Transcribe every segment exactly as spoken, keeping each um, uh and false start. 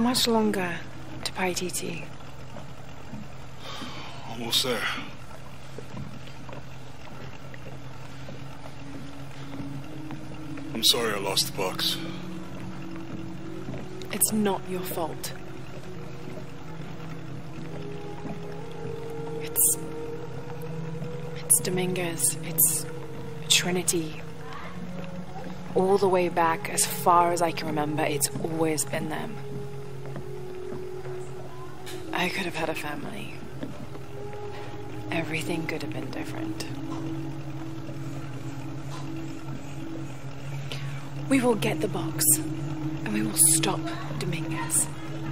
much longer to Paititi? Almost there. I'm sorry I lost the box. It's not your fault. It's... It's Dominguez. It's Trinity. All the way back, as far as I can remember, it's always been them. I could have had a family. Everything could have been different. We will get the box, and we will stop Dominguez.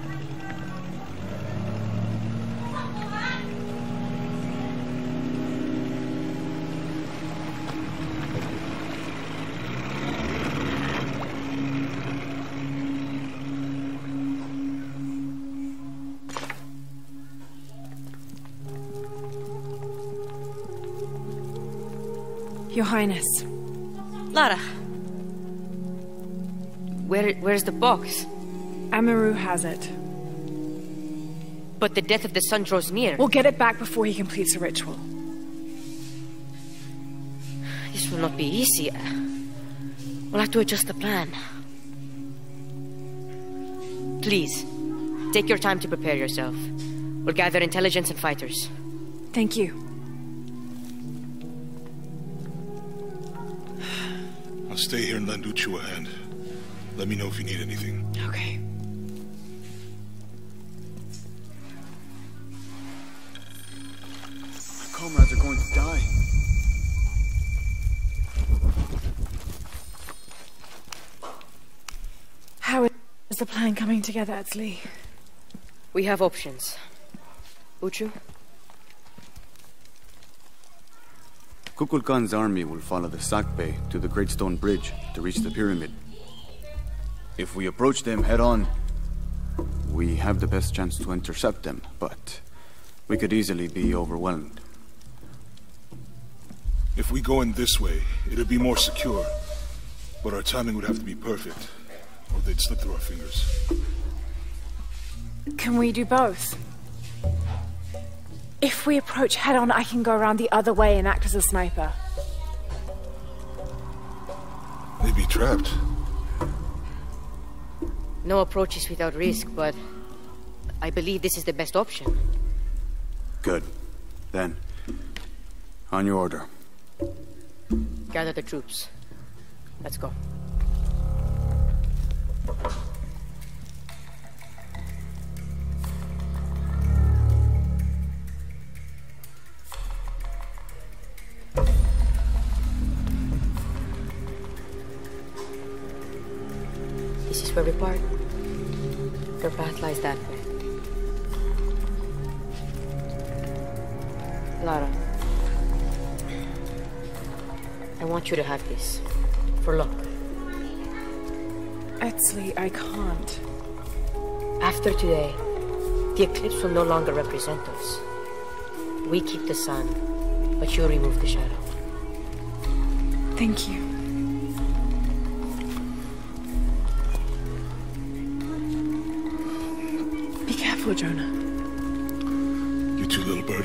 Your Highness. Lara. Where, where's the box? Amaru has it. But the death of the sun draws near. We'll get it back before he completes the ritual. This will not be easy. We'll have to adjust the plan. Please, take your time to prepare yourself. We'll gather intelligence and fighters. Thank you. I'll stay here and lend Uchu a hand. Let me know if you need anything. Okay. My comrades are going to die. How is the plan coming together, Etzli? We have options. Uchu? Kukulkan's army will follow the Sakbe to the Great Stone Bridge to reach the pyramid. If we approach them head-on, we have the best chance to intercept them, but we could easily be overwhelmed. If we go in this way, it'd be more secure. But our timing would have to be perfect, or they'd slip through our fingers. Can we do both? If we approach head-on, I can go around the other way and act as a sniper. They'd be trapped. No approach is without risk, but I believe this is the best option. Good. Then, on your order. Gather the troops. Let's go. This is where we part. Your path lies that way. Lara, I want you to have this. For luck. Etzli, I can't. After today, the eclipse will no longer represent us. We keep the sun, but you remove the shadow. Thank you. Be careful, Jonah. You too, little bird.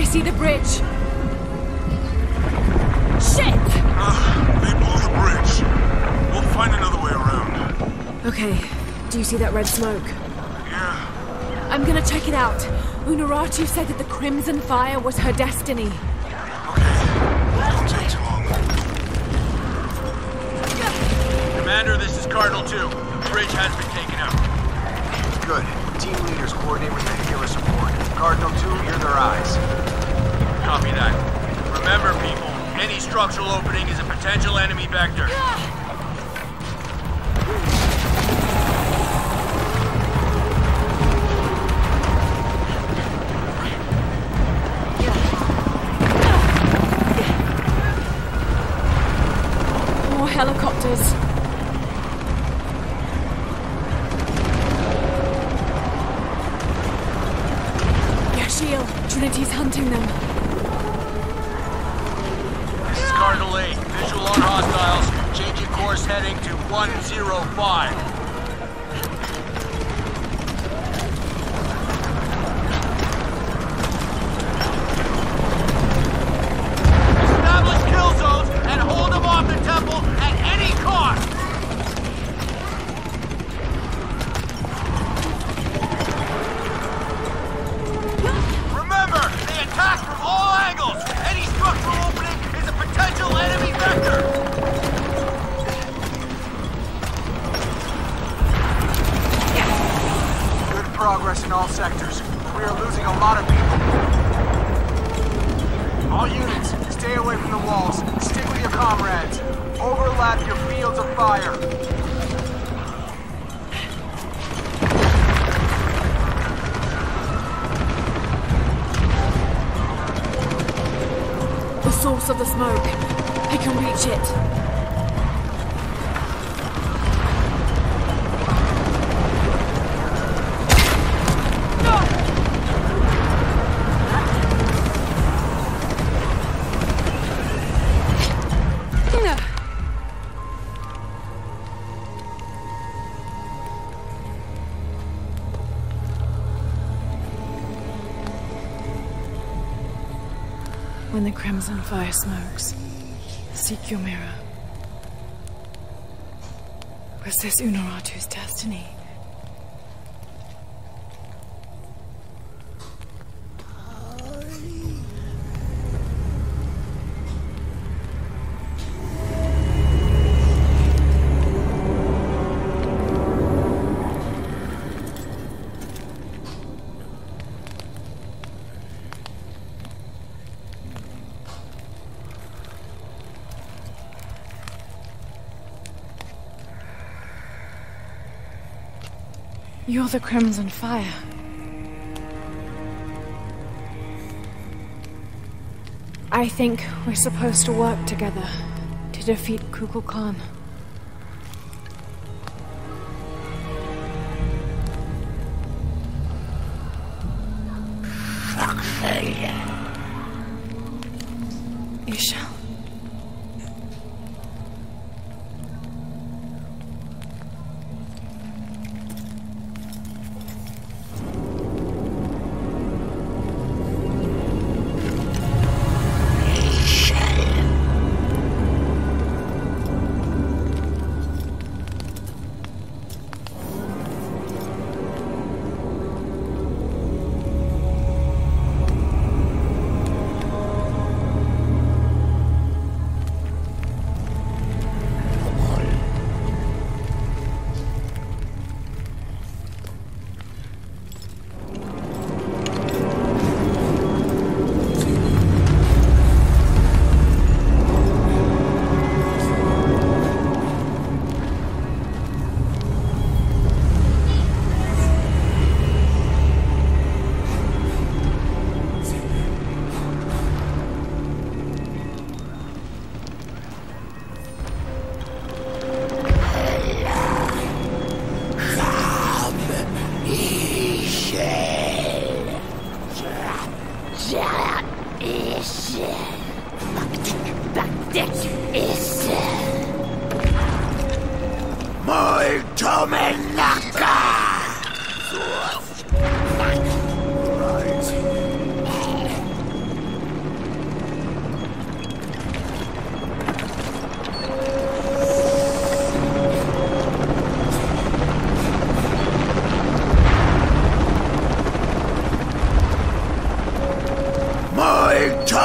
see the bridge. Shit! Uh, they blew the bridge. We'll find another way around. Okay, do you see that red smoke? Yeah. I'm gonna check it out. Unuratu said that the Crimson Fire was her destiny. Don't take too long. Commander, this is Cardinal two. The bridge has been taken out. Good. Team leaders coordinate with the healer support. Cardinal two, you're their eyes. Copy that. Remember, people, any structural opening is a potential enemy vector. More helicopters. Shield, Trinity's hunting them. This is Cardinal eight. Visual on hostiles. Changing course heading to one zero five. Establish kill zones and hold them off the temple at any cost! Attack from all angles! Any structural opening is a potential enemy vector! Good progress in all sectors. We are losing a lot of people. All units, stay away from the walls. Stick with your comrades. Overlap your fields of fire. Source of the smoke. I can reach it. When the Crimson Fire smokes, seek your mirror. Was this Unuratu's destiny? You're the Crimson Fire. I think we're supposed to work together to defeat Kukulkan. Isha.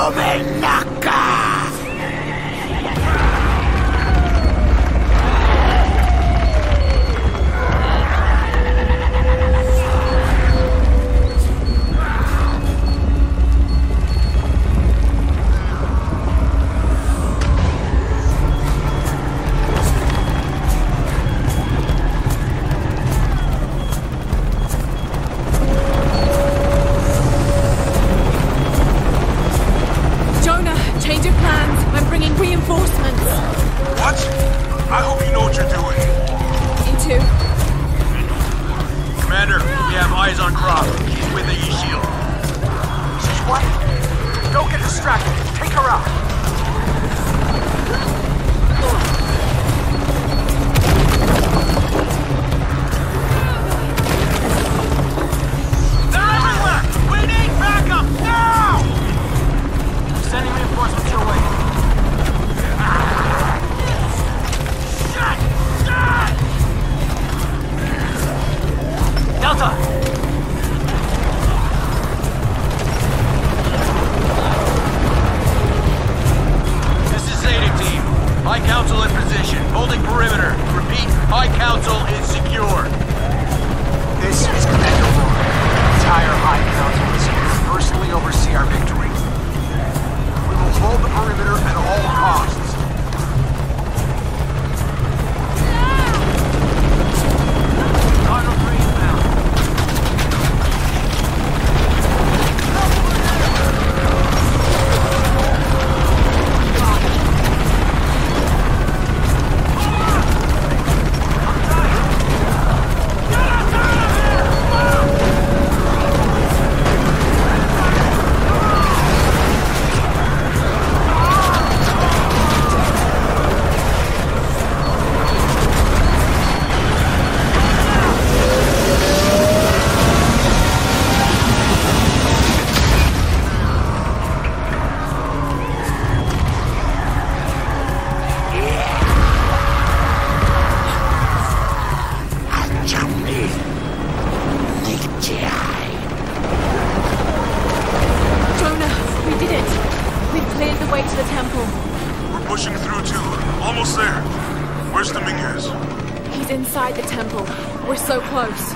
Inside the temple. We're so close.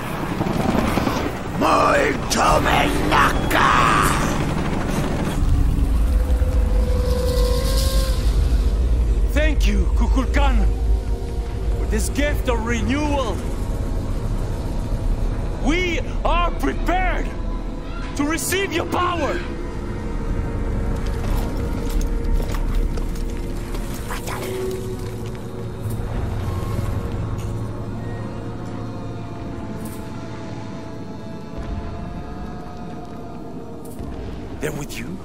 Thank you, Kukulkan, for this gift of renewal. We are prepared to receive your power. They're with you?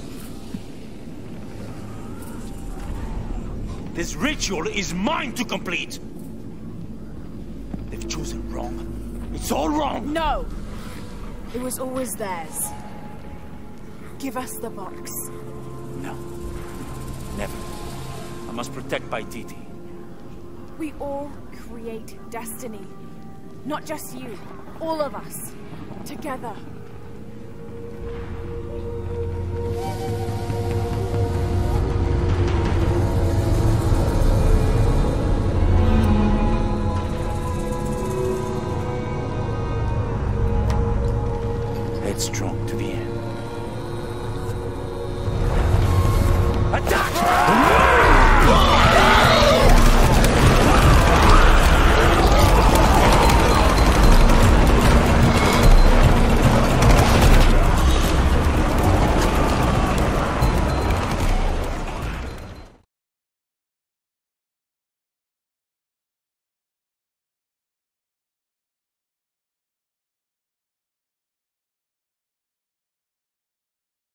This ritual is mine to complete! They've chosen wrong. It's all wrong! No! It was always theirs. Give us the box. No. Never. I must protect Paititi. We all create destiny. Not just you. All of us. Together.